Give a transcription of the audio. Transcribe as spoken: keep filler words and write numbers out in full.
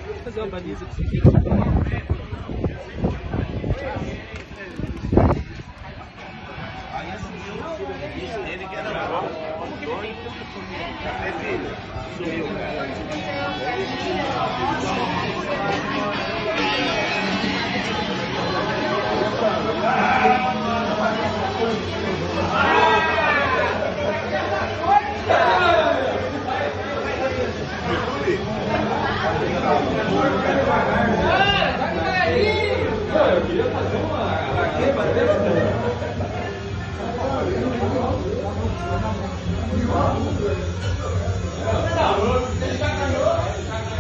fazer uma baliza com isso aqui. Ele que era bom. Eu queria fazer uma H Q,